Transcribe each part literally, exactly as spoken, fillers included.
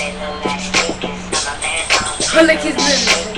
Like his movie.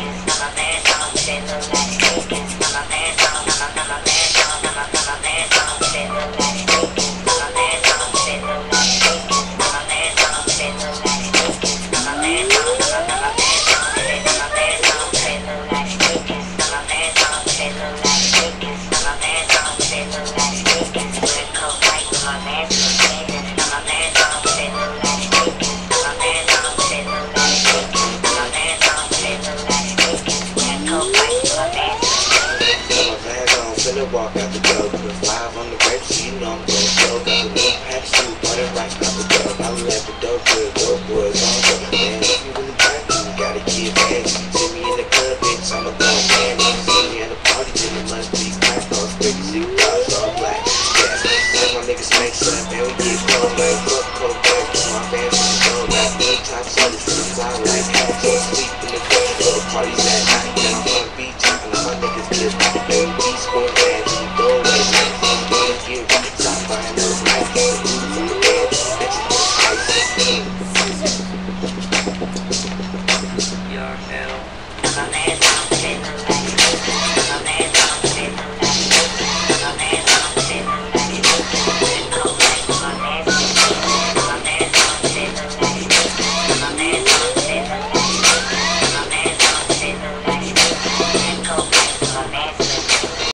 Walk out the door, put five on the brake, so you know I'm gon' go. Got the new pack shoe, bought it right out the door. I left the door good, dope boys on go. Man, if you really got to, you gotta get back. See me in the club, bitch, I'm a grown man. See me at a party, then it must be black. Cause pretty sick dogs, all black. Yeah, as my niggas make up, man, we get cold, man. Fuck cold back, cause my fans from the door. Like blue top solid, from the cloud, like half so sleep in the club. Go to parties at night, then I'm on the beach, and my niggas get back. Baby, beats going bad. Your hell.